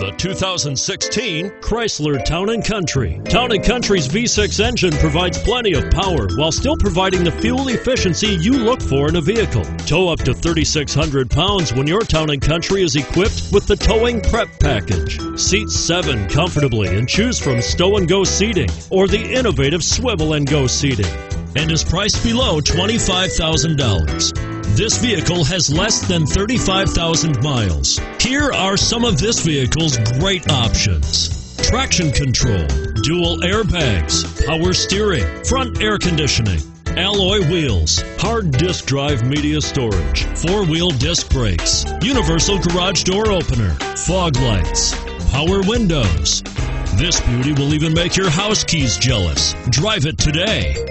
The 2016 Chrysler Town and Country. Town and Country's V6 engine provides plenty of power while still providing the fuel efficiency you look for in a vehicle. Tow up to 3,600 pounds when your Town and Country is equipped with the Towing Prep Package. Seat 7 comfortably and choose from stow and go seating or the innovative swivel and go seating, and is priced below $25,000. This vehicle has less than 35,000 miles. Here are some of this vehicle's great options: traction control, dual airbags, power steering, front air conditioning, alloy wheels, hard disk drive media storage, 4-wheel disc brakes, universal garage door opener, fog lights, power windows. This beauty will even make your house keys jealous. Drive it today.